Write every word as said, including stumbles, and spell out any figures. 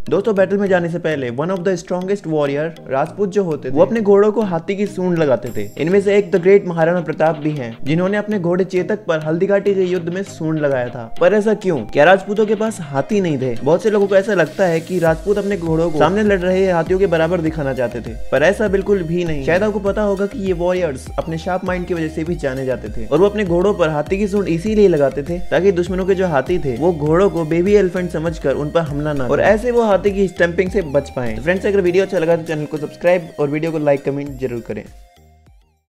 दोस्तों बैटल में जाने से पहले one of the strongest warrior Rajput जो होते थे वो अपने घोड़ों को हाथी की सूंड लगाते थे। इनमें से एक द ग्रेट महाराणा प्रताप भी हैं, जिन्होंने अपने घोड़े चेतक पर हल्दीघाटी के युद्ध में सूंड लगाया था। पर ऐसा क्यों? क्या राजपूतों के पास हाथी नहीं थे? बहुत से लोगों को ऐसा लगता है कि राजपूत अपने घोड़ों को सामने लड़ रहे हाथियों के बराबर दिखाना चाहते थे, पर ऐसा बिल्कुल भी नहीं। शायद आपको पता होगा कि ये वॉरियर्स अपने शार्प माइंड की वजह से भी जाने जाते थे, और वो अपने घोड़ों पर हाथी की सूंड इसीलिए लगाते थे ताकि दुश्मनों के जो हाथी थे वो घोड़ों को बेबी एलिफेंट समझकर उन पर हमला ना, और ऐसे वो हाथी की स्टैंपिंग से बच पाए। फ्रेंड्स, अगर वीडियो अच्छा लगा तो चैनल को सब्सक्राइब और वीडियो को लाइक कमेंट जरूर करें।